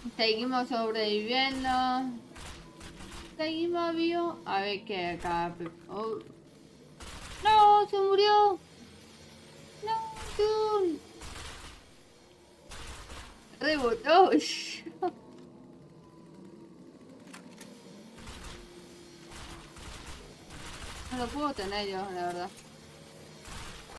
Seguimos sobreviviendo. Seguimos vivos. A ver qué acá. Oh. ¡No! ¡Se murió! ¡No! ¡Jun! ¡Rebotó! No lo puedo tener yo, la verdad.